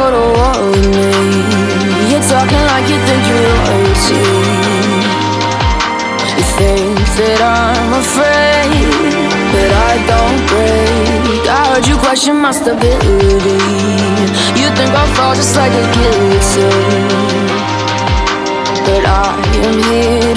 go to war with me. You're talking like you think you're royalty. You think that I'm afraid, but I don't break. I heard you question my stability. You think I'll fall just like a guillotine, but I am here